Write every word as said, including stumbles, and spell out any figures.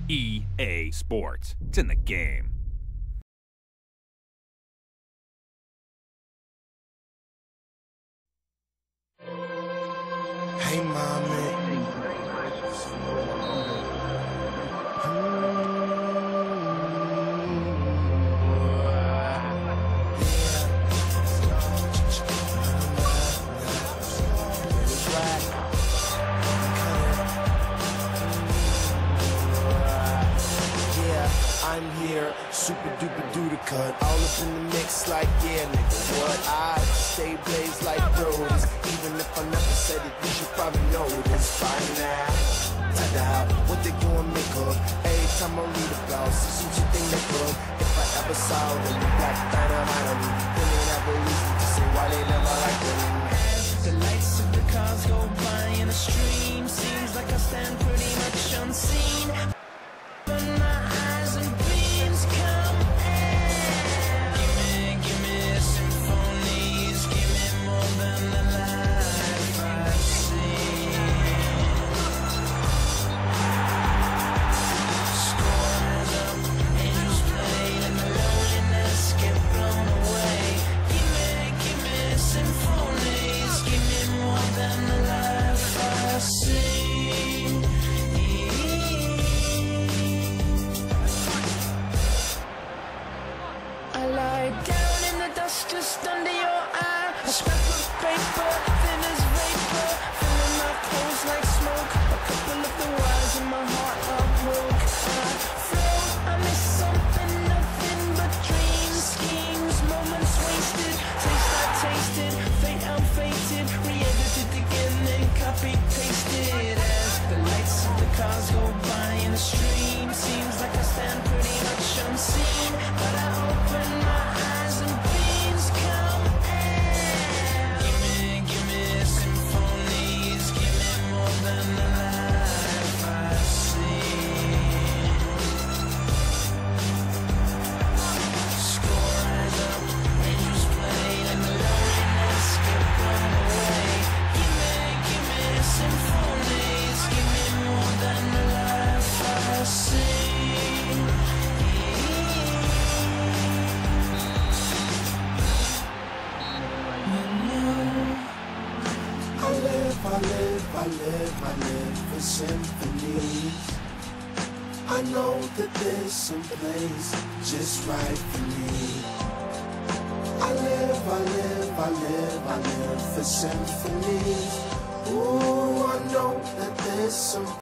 E A Sports. It's in the game. Hey, mommy. I'm here, super duper duper cut, all up in the mix like, yeah, nigga, what? I stay blazed like bros, even if I never said it, you should probably know this by now. Ta-da, what they gonna make up? Every time I read about some shit they make up. If I ever saw them, black dynamite on me, then they have a reason to say why they never like them. The lights of the cars go by in a stream, seems like I stand pretty much unseen. But my eyes and beams come in. Give me, give me symphonies, give me more than the life I've seen. Scores up, angels play, and the loneliness get blown away. Give me, give me symphonies, give me more than the life I've seen. I lie down in the dust just under your eye. A scrap of paper, thin as vapor, filling my clothes like smoke. A couple of the wires in my heart are broke. I float, I miss something, nothing but dreams, schemes, moments wasted. Taste I tasted, fate I'm fated, re-edited again and copy pasted. As the lights of the cars go by in the stream, seems like I stand pretty much unseen, but I open my eyes and beams come in. Give me, give me symphonies, give me more than the life I've seen. Scores up, angels play, and the loneliness get blown away. Give me, give me symphonies, give me more than the life I've seen. I live, I live, I live, I live for symphonies. I know that there's some place just right for me. I live, I live, I live, I live for symphonies. Ooh, I know that there's some